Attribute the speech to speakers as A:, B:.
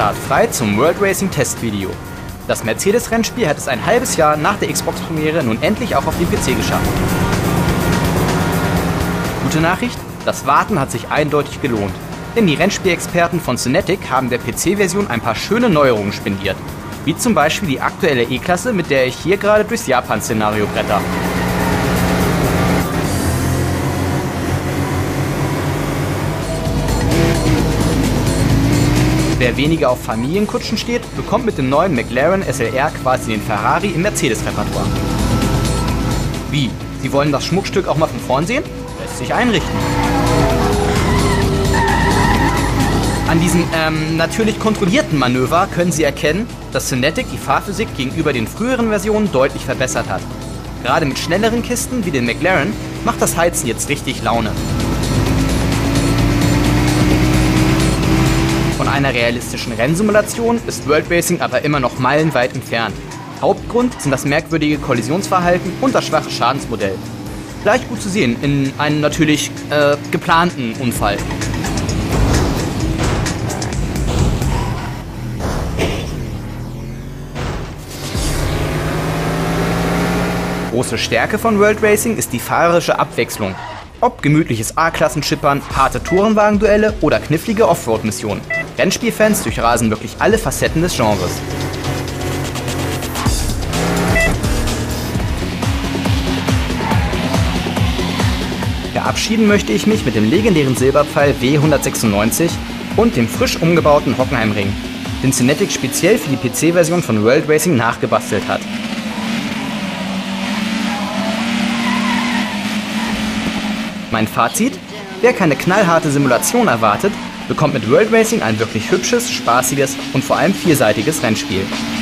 A: startfrei zum World Racing Testvideo. Das Mercedes-Rennspiel hat es ein halbes Jahr nach der Xbox-Premiere nun endlich auch auf den PC geschafft. Gute Nachricht, das Warten hat sich eindeutig gelohnt. Denn die Rennspielexperten von Synetic haben der PC-Version ein paar schöne Neuerungen spendiert. Wie zum Beispiel die aktuelle E-Klasse, mit der ich hier gerade durchs Japan-Szenario bretter. Wer weniger auf Familienkutschen steht, bekommt mit dem neuen McLaren SLR quasi den Ferrari im Mercedes-Repertoire. Wie? Sie wollen das Schmuckstück auch mal von vorn sehen? Lässt sich einrichten. An diesem natürlich kontrollierten Manöver können Sie erkennen, dass Synetic die Fahrphysik gegenüber den früheren Versionen deutlich verbessert hat. Gerade mit schnelleren Kisten wie den McLaren macht das Heizen jetzt richtig Laune. Von einer realistischen Rennsimulation ist World Racing aber immer noch meilenweit entfernt. Hauptgrund sind das merkwürdige Kollisionsverhalten und das schwache Schadensmodell. Gleich gut zu sehen in einem natürlich geplanten Unfall. Große Stärke von World Racing ist die fahrerische Abwechslung. Ob gemütliches A-Klassen-Schippern, harte Tourenwagen-Duelle oder knifflige Offroad-Missionen. Rennspielfans durchrasen wirklich alle Facetten des Genres. Verabschieden möchte ich mich mit dem legendären Silberpfeil W196 und dem frisch umgebauten Hockenheimring, den Synetic speziell für die PC-Version von World Racing nachgebastelt hat. Mein Fazit? Wer keine knallharte Simulation erwartet, bekommt mit World Racing ein wirklich hübsches, spaßiges und vor allem vielseitiges Rennspiel.